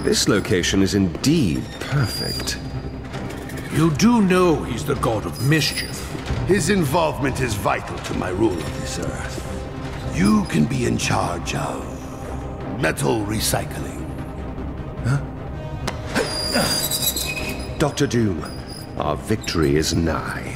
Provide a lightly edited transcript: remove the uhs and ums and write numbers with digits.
This location is indeed perfect. You do know he's the god of mischief. His involvement is vital to my rule of this earth. You can be in charge of metal recycling. Dr. Doom, our victory is nigh.